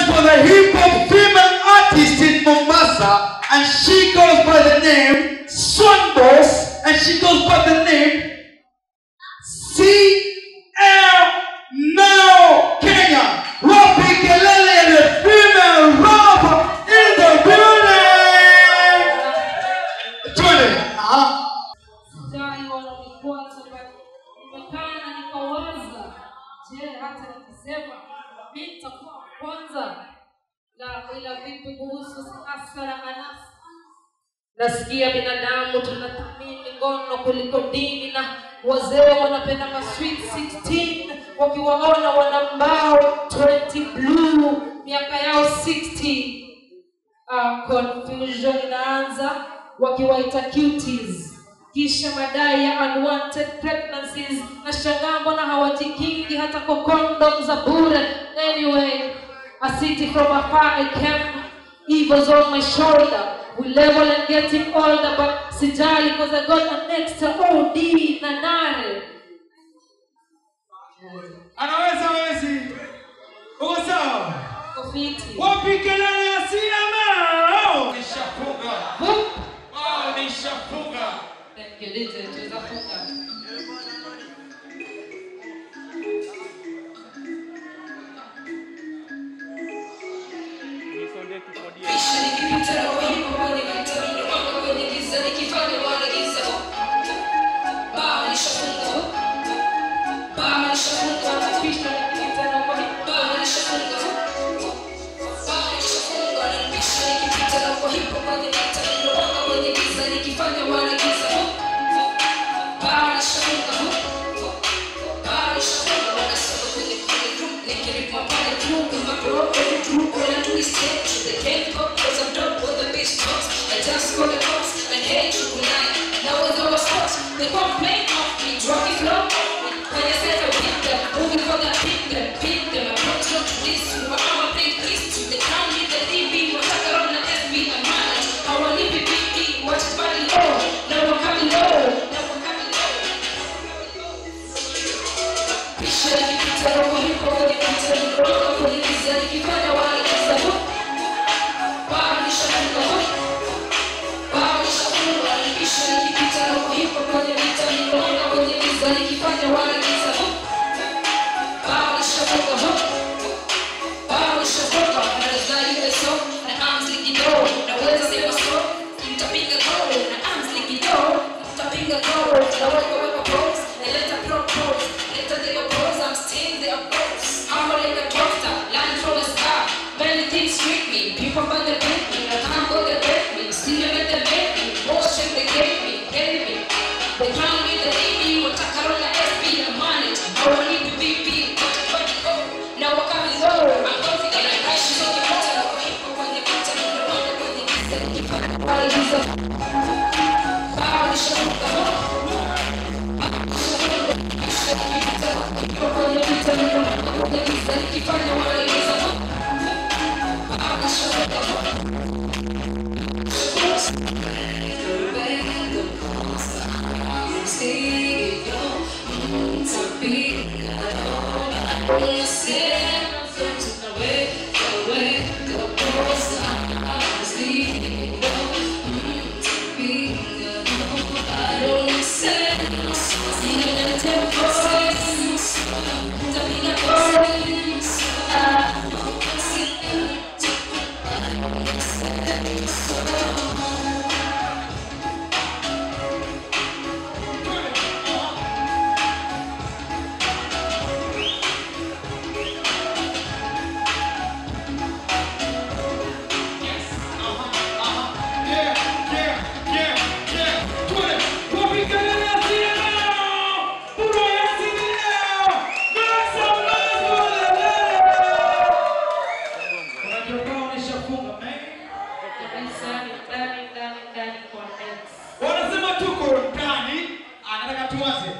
for the hip-hop female artist in Mombasa, and she goes by the name Sweng Boss, and she goes by the name CMLSWENG Kenya. Wapi kelele and the female rapper in the building. Twende. Sijai wananifuata nimekana nikawaza, je, hata nikisema mimi nitakuwa kwanza na ila vipi kuhusu siasa na anasa? Nasikia binadamu tunathamini ngono kuliko dini, na wazee wanapenda ma sweet 16 wakiwaona wanambao 20 blue miaka yao 60. Confusion inaanza wakiwaita cuties, kisha madai ya unwanted pregnancies, na shangaa mbona hawajikingi hata kwa condom za bure. Anyway, a city from afar I came, evil's on my shoulder. We level and getting older, but sijali because I got an extra OD na nare. Anaweza wezi. Uko sawa? Kofiti. Wapi kelele ya CML? Nishafunga. Nishafunga. Thank you, DJ. Tuzafunga. They complain of me, drop it low. When you say to pick them, moving for the pick them. Approach not to this, but I'm a big priest. They can't leave the TV, but I got on the SB and manage. I will leave it big, watch it by the low. Now we're coming low. Picture like you can tell over hip hop, you can tell the rock of the Lisa, you can find out why it's the hook. Body shot in the hook. Body shot in the hook. Picture like you can tell over hip hop. Nikifanya wala giza Power shaboka Power shaboka Anadai ile so na arms likido. Naweza sema so nitapinga goal na arms likido. Nitapinga goal naweka pose na leta propose. Leta the pose, I'm still the pose. I'm like a doctor, land from the sky. Many things trick me, people find the break me. I can't go the break me, still you let them make me. Bullshit they gave me, they crown me the baby. Watakarona SB and manage. I want you to be now what can we go? I'm confident like I should be better. When you put it on the road, when you get it, you find the body is a power show. You find the body is a power show. Wanasema tuko ndani, anataka tuanze.